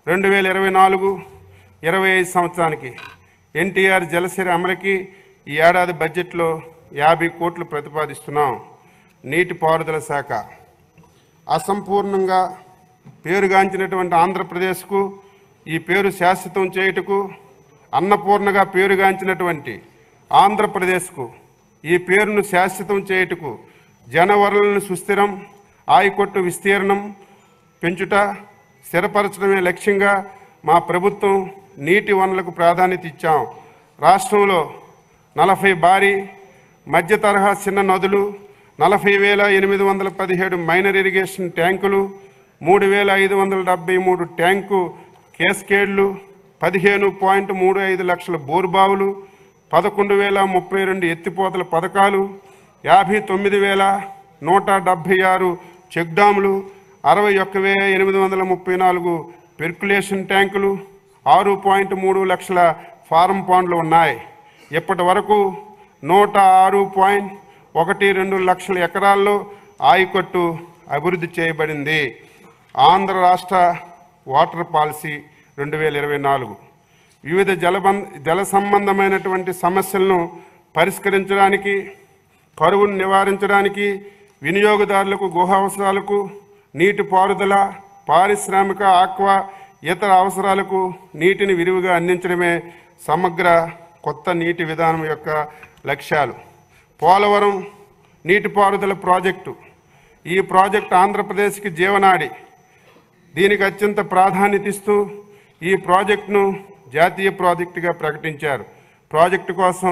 2024-25 సంవత్సరానికి ఎన్టీఆర్ జలసిరి అమలుకి ఈ ఏడాది బడ్జెట్లో 50 కోట్లు ప్రతిపాదిస్తున్నాం. నీటిపారుదల శాఖ అసంపూర్ణంగా పేరుగాంచినటువంటి ఆంధ్రప్రదేశ్కు ఈ పేరు శాశ్వతం చేయుటకు, అన్నపూర్ణగా పేరుగాంచినటువంటి ఆంధ్రప్రదేశ్కు ఈ పేరును శాశ్వతం చేయుటకు జనవనరులను సుస్థిరం, ఆయకట్టు విస్తీర్ణం పెంచుట, స్థిరపరచడమే లక్ష్యంగా మా ప్రభుత్వం నీటి వనరులకు ప్రాధాన్యత ఇచ్చాం. రాష్ట్రంలో 40 భారీ మధ్య తరహా చిన్న నదులు, 40,817 మైనర్ ఇరిగేషన్ ట్యాంకులు, 3,573 ట్యాంకు కేస్కేడ్లు, 15.35 లక్షల బోరుబావులు, 11,032 ఎత్తిపోతల పథకాలు, 59,176 చెక్ డ్యాములు, 61,834 పెర్కులేషన్ ట్యాంకులు, 6.3 లక్షల ఫారం పాండ్లు ఉన్నాయి. ఇప్పటి వరకు 106.12 లక్షల ఎకరాల్లో ఆయకట్టు అభివృద్ధి చేయబడింది. ఆంధ్ర రాష్ట్ర వాటర్ పాలసీ 2024 వివిధ జల సంబంధమైనటువంటి సమస్యలను పరిష్కరించడానికి, కరువును నివారించడానికి, వినియోగదారులకు గృహ అవసరాలకు, నీటిపారుదల, పారిశ్రామిక, ఆక్వా ఇతర అవసరాలకు నీటిని విరివిగా అందించడమే సమగ్ర కొత్త నీటి విధానం యొక్క లక్ష్యాలు. పోలవరం నీటిపారుదల ప్రాజెక్టు. ఈ ప్రాజెక్టు ఆంధ్రప్రదేశ్కి జీవనాడి. దీనికి అత్యంత ప్రాధాన్యత ఇస్తూ ఈ ప్రాజెక్టును జాతీయ ప్రాజెక్టుగా ప్రకటించారు. ప్రాజెక్టు కోసం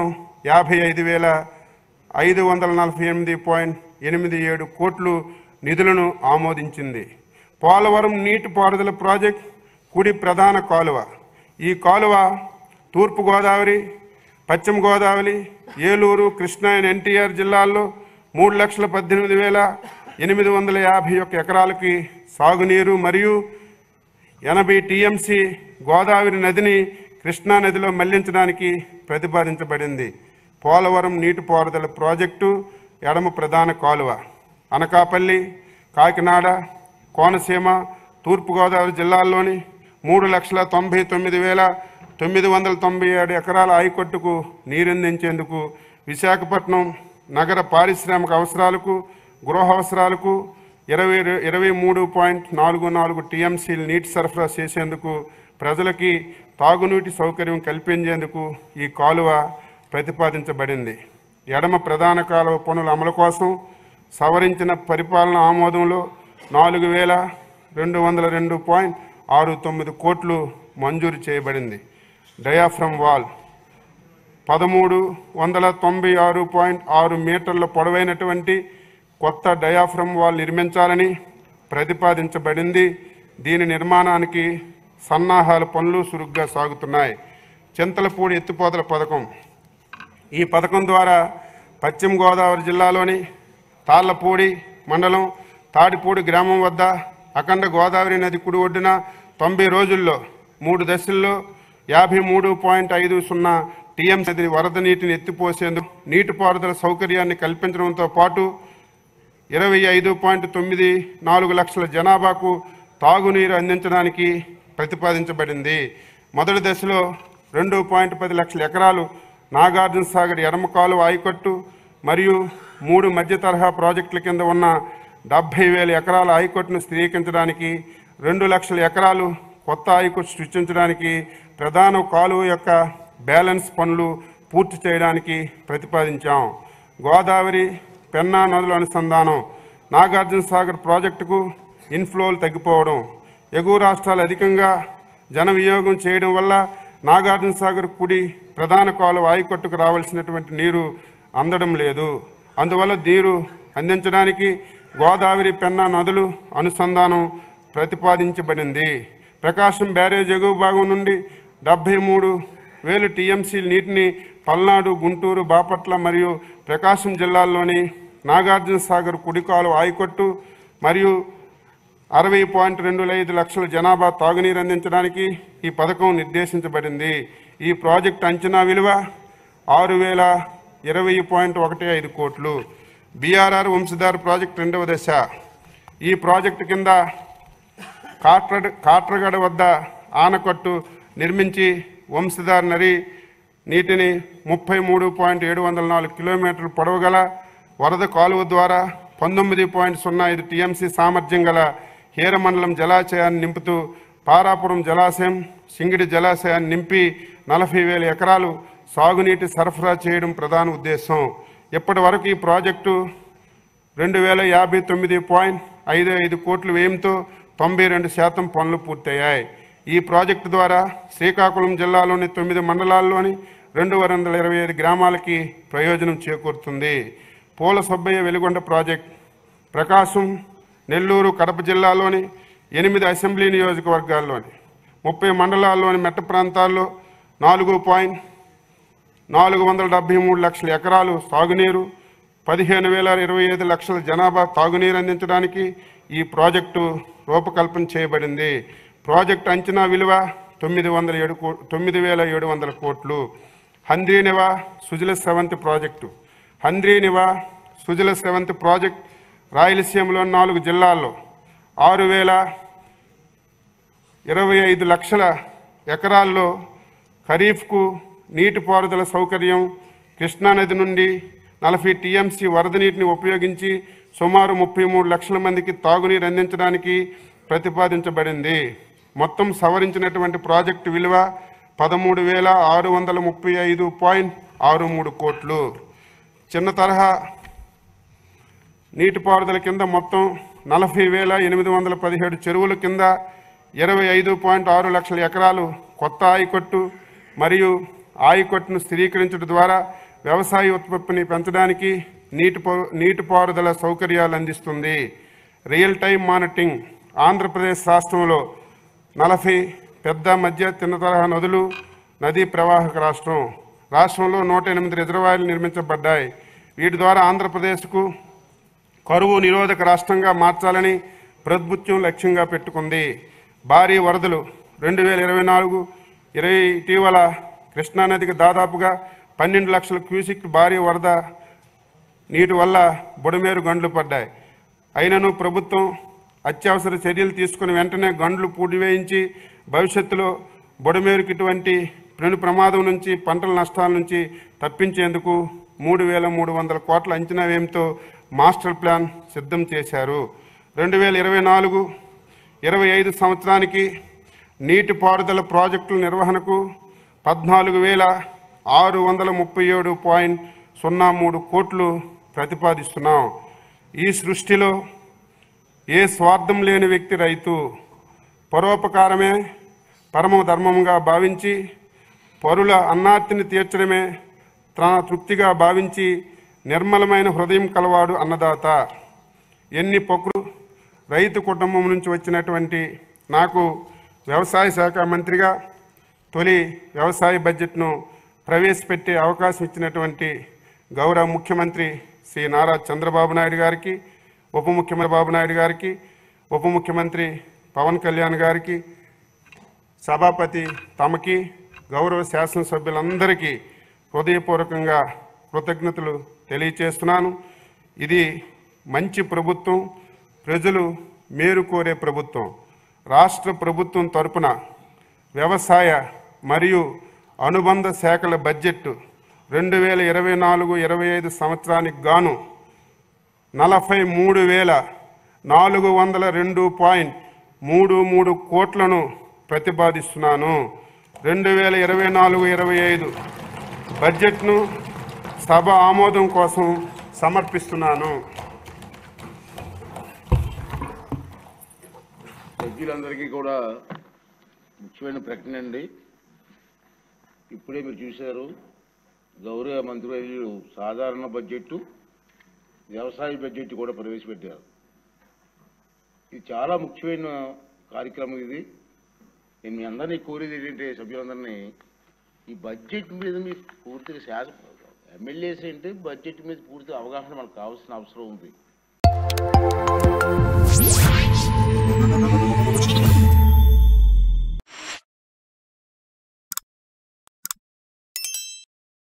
55,548.87 కోట్లు నిధులను ఆమోదించింది. పోలవరం నీటిపారుదల ప్రాజెక్టు కుడి ప్రధాన కాలువ. ఈ కాలువ తూర్పుగోదావరి, పశ్చిమ గోదావరి, ఏలూరు, కృష్ణా, ఎన్టీఆర్ జిల్లాల్లో 3,18,851 ఎకరాలకి సాగునీరు మరియు 80 టీఎంసీ గోదావరి నదిని కృష్ణా నదిలో మళ్లించడానికి ప్రతిపాదించబడింది. పోలవరం నీటిపారుదల ప్రాజెక్టు ఎడమ ప్రధాన కాలువ అనకాపల్లి, కాకినాడ, కోనసీమ, తూర్పుగోదావరి జిల్లాల్లోని 3,99,997 ఎకరాల ఆయకట్టుకు నీరందించేందుకు విశాఖపట్నం నగర పారిశ్రామిక అవసరాలకు, గృహ అవసరాలకు 23.44 టీఎంసీ నీటి సరఫరా చేసేందుకు, ప్రజలకి తాగునీటి సౌకర్యం కల్పించేందుకు ఈ కాలువ ప్రతిపాదించబడింది. ఎడమ ప్రధాన కాలువ పనుల అమలు కోసం సవరించిన పరిపాలన ఆమోదంలో 4,202.69 కోట్లు మంజూరు చేయబడింది. డయాఫ్రమ్ వాల్ 1,396.6 మీటర్ల పొడవైనటువంటి కొత్త డయాఫ్రమ్ వాల్ నిర్మించాలని ప్రతిపాదించబడింది. దీని నిర్మాణానికి సన్నాహాల పనులు చురుగ్గా సాగుతున్నాయి. చింతలపూడి ఎత్తిపోతల పథకం. ఈ పథకం ద్వారా పశ్చిమ గోదావరి జిల్లాలోని తాళ్లపూడి మండలం తాడిపూడి గ్రామం వద్ద అఖండ గోదావరి నది కుడి ఒడ్డున 90 రోజుల్లో 3 దశల్లో 53.50 టీఎంసీ వరద నీటిని ఎత్తిపోసేందుకు నీటిపారుదల సౌకర్యాన్ని కల్పించడంతో పాటు 25.94 లక్షల జనాభాకు తాగునీరు అందించడానికి ప్రతిపాదించబడింది. మొదటి దశలో 2.10 లక్షల ఎకరాలు నాగార్జున సాగర్ ఎడమ కాలువ ఆయకట్టు మరియు 3 మధ్య తరహా ప్రాజెక్టుల కింద ఉన్న 70,000 ఎకరాల ఆయకట్టును స్థిరీకరించడానికి, 2 లక్షల ఎకరాలు కొత్త ఆయకట్టు సృష్టించడానికి, ప్రధాన కాలువ యొక్క బ్యాలెన్స్ పనులు పూర్తి చేయడానికి ప్రతిపాదించాం. గోదావరి, పెన్నా నదుల అనుసంధానం. నాగార్జున సాగర్ ప్రాజెక్టుకు ఇన్ఫ్లోలు తగ్గిపోవడం, ఎగువ రాష్ట్రాలు అధికంగా జన వినియోగం చేయడం వల్ల నాగార్జున సాగర్ కుడి ప్రధాన కాలువ ఆయకట్టుకు రావాల్సినటువంటి నీరు అందడం లేదు. అందువల్ల నీరు అందించడానికి గోదావరి, పెన్నా నదులు అనుసంధానం ప్రతిపాదించబడింది. ప్రకాశం బ్యారేజ్ ఎగువ భాగం నుండి 73,000 టీఎంసీ నీటిని పల్నాడు, గుంటూరు, బాపట్ల మరియు ప్రకాశం జిల్లాల్లోని నాగార్జున సాగర్ కుడి కాలువ ఆయకట్టు మరియు 60.25 లక్షల జనాభా తాగునీరు అందించడానికి ఈ పథకం నిర్దేశించబడింది. ఈ ప్రాజెక్టు అంచనా విలువ 6,020.15 కోట్లు. బీఆర్ఆర్ వంశధార ప్రాజెక్టు రెండవ దశ. ఈ ప్రాజెక్టు కింద కాట్రగడ వద్ద ఆనకట్టు నిర్మించి వంశధార నది నీటిని 33.704 కిలోమీటర్ల పొడవు గల వరద కాలువ ద్వారా 19.05 టీఎంసీ సామర్థ్యం గల హీరమండలం జలాశయాన్ని నింపుతూ పారాపురం జలాశయం, సింగిడి జలాశయాన్ని నింపి 40,000 ఎకరాలు సాగునీటి సరఫరా చేయడం ప్రధాన ఉద్దేశం. ఇప్పటి వరకు ఈ ప్రాజెక్టు 2,059.55 కోట్ల వ్యయంతో 92% పనులు పూర్తయ్యాయి. ఈ ప్రాజెక్టు ద్వారా శ్రీకాకుళం జిల్లాలోని 9 మండలాల్లోని 225 గ్రామాలకి ప్రయోజనం చేకూరుతుంది. పూల సుబ్బయ్య వెలిగొండ ప్రాజెక్ట్ ప్రకాశం, నెల్లూరు, కడప జిల్లాలోని 8 అసెంబ్లీ నియోజకవర్గాల్లోని 30 మండలాల్లోని మెట్ట ప్రాంతాల్లో 4,473 లక్షల ఎకరాలు సాగునీరు, 15,025 లక్షల జనాభా తాగునీరు అందించడానికి ఈ ప్రాజెక్టు రూపకల్పన చేయబడింది. ప్రాజెక్టు అంచనా విలువ 9,700 కోట్లు. హంద్రీనివా సుజల స్రవంతి ప్రాజెక్టు. హంద్రీనివా సుజల స్రవంతి ప్రాజెక్ట్ రాయలసీమలో 4 జిల్లాల్లో 6,025 లక్షల ఎకరాల్లో ఖరీఫ్కు నీటిపారుదల సౌకర్యం, కృష్ణానది నుండి 40 టీఎంసీ వరద నీటిని ఉపయోగించి సుమారు 33 లక్షల మందికి తాగునీరు అందించడానికి ప్రతిపాదించబడింది. మొత్తం సవరించినటువంటి ప్రాజెక్టు విలువ 13,635.63 కోట్లు. చిన్న తరహా నీటిపారుదల కింద మొత్తం 40,817 చెరువుల కింద 25.6 లక్షల ఎకరాలు కొత్త ఆయకట్టు మరియు ఆయకట్టును స్థిరీకరించడం ద్వారా వ్యవసాయ ఉత్పత్తిని పెంచడానికి నీటిపారుదల సౌకర్యాలు అందిస్తుంది. Real time monitoring. ఆంధ్రప్రదేశ్ రాష్ట్రంలో 40 పెద్ద, మధ్య, చిన్న తరహా నదులు, నదీ ప్రవాహక రాష్ట్రంలో 108 రిజర్వాయర్లు నిర్మించబడ్డాయి. వీటి ద్వారా ఆంధ్రప్రదేశ్కు కరువు నిరోధక రాష్ట్రంగా మార్చాలని ప్రభుత్వం లక్ష్యంగా పెట్టుకుంది. భారీ వరదలు 2024-20 ఇటీవల కృష్ణానదికి దాదాపుగా 12 లక్షల క్యూసిక్ భారీ వరద నీటి వల్ల బుడమేరు గండ్లు పడ్డాయి. అయినను ప్రభుత్వం అత్యవసర చర్యలు తీసుకుని వెంటనే గండ్లు పూడివేయించి భవిష్యత్తులో బుడమేరుకి ఇటువంటి పెను ప్రమాదం నుంచి, పంటల నష్టాల నుంచి తప్పించేందుకు 3,300 కోట్ల అంచనా వ్యయంతో మాస్టర్ ప్లాన్ సిద్ధం చేశారు. 2024-25 సంవత్సరానికి నీటిపారుదల ప్రాజెక్టుల నిర్వహణకు 14,637.03 కోట్లు ప్రతిపాదిస్తున్నాం. ఈ సృష్టిలో ఏ స్వార్థం లేని వ్యక్తి రైతు. పరోపకారమే పరమ ధర్మంగా భావించి, పరుల అన్నార్తిని తీర్చడమే తన తృప్తిగా భావించి నిర్మలమైన హృదయం కలవాడు అన్నదాత. ఎన్ని పకులు రైతు కుటుంబం నుంచి వచ్చినటువంటి నాకు వ్యవసాయ శాఖ మంత్రిగా తొలి వ్యవసాయ బడ్జెట్ను ప్రవేశపెట్టే అవకాశం ఇచ్చినటువంటి గౌరవ ముఖ్యమంత్రి శ్రీ నారా చంద్రబాబు నాయుడు గారికి, ఉప ముఖ్యమంత్రి పవన్ కళ్యాణ్ గారికి, సభాపతి తమకి, గౌరవ శాసనసభ్యులందరికీ హృదయపూర్వకంగా కృతజ్ఞతలు తెలియచేస్తున్నాను. ఇది మంచి ప్రభుత్వం, ప్రజలు మేలు కోరే ప్రభుత్వం. రాష్ట్ర ప్రభుత్వం తరపున వ్యవసాయ మరియు అనుబంధ శాఖల బడ్జెట్ 2024-25 సంవత్సరానికి గాను 43,402.33 కోట్లను ప్రతిపాదిస్తున్నాను. 2024-25 బడ్జెట్ను సభ ఆమోదం కోసం సమర్పిస్తున్నాను. సభ్యులందరికీ కూడా ముఖ్యమైన ప్రకటన అండి. ఇప్పుడే మీరు చూశారు, గౌరవ మంత్రివర్యులు సాధారణ బడ్జెట్, వ్యవసాయ బడ్జెట్ కూడా ప్రవేశపెట్టారు. ఇది చాలా ముఖ్యమైన కార్యక్రమం. ఇది నేను మీ అందరినీ కోరేది ఏంటంటే, సభ్యులందరినీ ఈ బడ్జెట్ మీద మీరు పూర్తిగా ఎమ్మెల్యేస్ అంటే బడ్జెట్ మీద పూర్తిగా అవగాహన మనకు కావాల్సిన అవసరం ఉంది.